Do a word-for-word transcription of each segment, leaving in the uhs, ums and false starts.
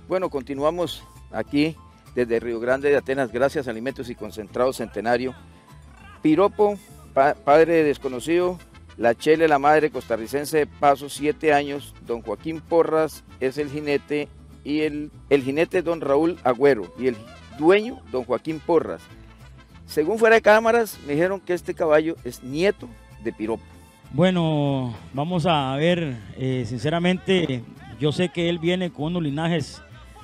Bueno, continuamos aquí desde Río Grande de Atenas, gracias a Alimentos y Concentrados Centenario. Piropo, pa padre desconocido, la Chele, la madre costarricense de paso, siete años, don Joaquín Porras es el jinete y el, el jinete es don Raúl Agüero y el dueño don Joaquín Porras. Según fuera de cámaras, me dijeron que este caballo es nieto de Piropo. Bueno, vamos a ver, eh, sinceramente, yo sé que él viene con unos linajes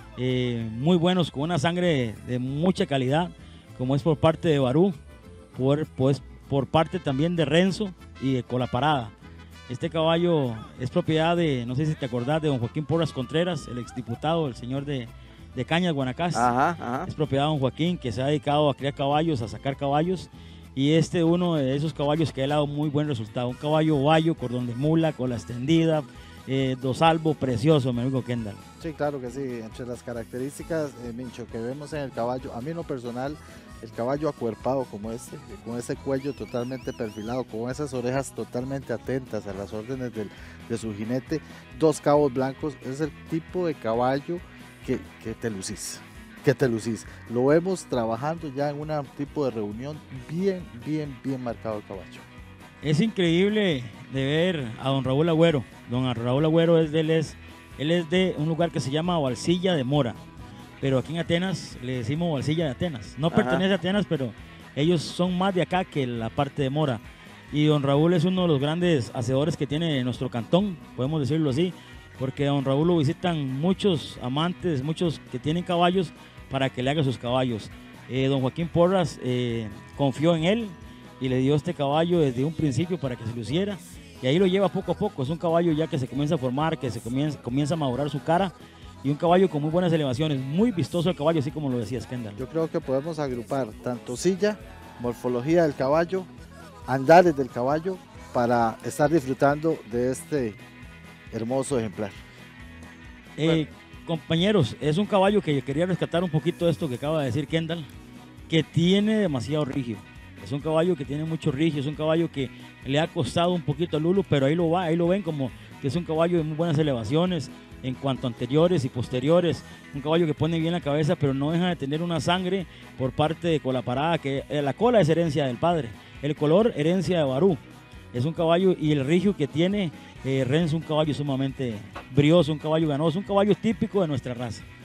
eh, muy buenos, con una sangre de, de mucha calidad, como es por parte de Barú, por, pues, por parte también de Renzo y de Colaparada. Este caballo es propiedad de, no sé si te acordás, de don Joaquín Porras Contreras, el exdiputado, el señor de, de Cañas, Guanacaste. Ajá, ajá. Es propiedad de don Joaquín, que se ha dedicado a criar caballos, a sacar caballos, y este uno de esos caballos que ha dado muy buen resultado. Un caballo bayo, cordón de mula, cola extendida, eh, dosalbo precioso, mi amigo Kendall. Sí, claro que sí. Entre las características, eh, Mincho, que vemos en el caballo, a mí en lo personal, el caballo acuerpado como este, con ese cuello totalmente perfilado, con esas orejas totalmente atentas a las órdenes del, de su jinete, dos cabos blancos, es el tipo de caballo que, que te lucís. que te lucís. Lo vemos trabajando ya en un tipo de reunión bien, bien, bien marcado el caballo. Es increíble de ver a don Raúl Agüero. Don Raúl Agüero es de, él, es, él es de un lugar que se llama Valsilla de Mora, pero aquí en Atenas le decimos Valsilla de Atenas. No Ajá. pertenece a Atenas, pero ellos son más de acá que la parte de Mora. Y don Raúl es uno de los grandes hacedores que tiene nuestro cantón, podemos decirlo así, porque a don Raúl lo visitan muchos amantes, muchos que tienen caballos, para que le haga sus caballos. Eh, don Joaquín Porras eh, confió en él y le dio este caballo desde un principio para que se luciera, y ahí lo lleva poco a poco. Es un caballo ya que se comienza a formar, que se comienza, comienza a madurar su cara, y un caballo con muy buenas elevaciones, muy vistoso el caballo, así como lo decía Kendall. Yo creo que podemos agrupar tanto silla, morfología del caballo, andares del caballo, para estar disfrutando de este hermoso ejemplar. Eh, bueno. Compañeros, es un caballo que yo quería rescatar un poquito de esto que acaba de decir Kendall, que tiene demasiado rigio. Es un caballo que tiene mucho rigio, es un caballo que le ha costado un poquito a Lulu, pero ahí lo va, ahí lo ven como que es un caballo de muy buenas elevaciones en cuanto a anteriores y posteriores, un caballo que pone bien la cabeza, pero no deja de tener una sangre por parte de Colaparada, que la cola es herencia del padre, el color herencia de Barú. Es un caballo, y el rigio que tiene eh, Renzo, un caballo sumamente brioso, un caballo ganoso, un caballo típico de nuestra raza.